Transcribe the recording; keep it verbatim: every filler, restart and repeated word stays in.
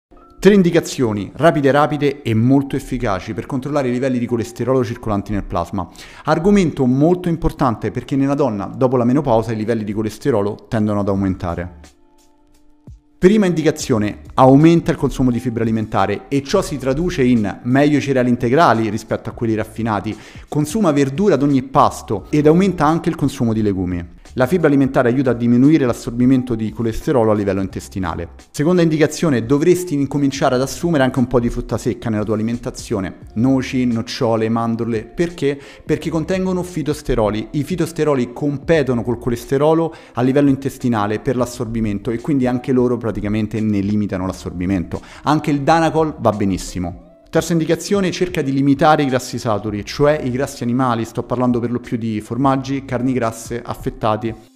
Tre indicazioni rapide rapide e molto efficaci per controllare i livelli di colesterolo circolanti nel plasma. Argomento molto importante perché nella donna dopo la menopausa i livelli di colesterolo tendono ad aumentare. Prima indicazione, aumenta il consumo di fibra alimentare e ciò si traduce in meglio cereali integrali rispetto a quelli raffinati, consuma verdura ad ogni pasto ed aumenta anche il consumo di legumi. La fibra alimentare aiuta a diminuire l'assorbimento di colesterolo a livello intestinale. Seconda indicazione, dovresti incominciare ad assumere anche un po' di frutta secca nella tua alimentazione. Noci, nocciole, mandorle. Perché? Perché contengono fitosteroli. I fitosteroli competono col colesterolo a livello intestinale per l'assorbimento e quindi anche loro praticamente ne limitano l'assorbimento. Anche il Danacol va benissimo. Terza indicazione, cerca di limitare i grassi saturi, cioè i grassi animali, sto parlando per lo più di formaggi, carni grasse, affettati.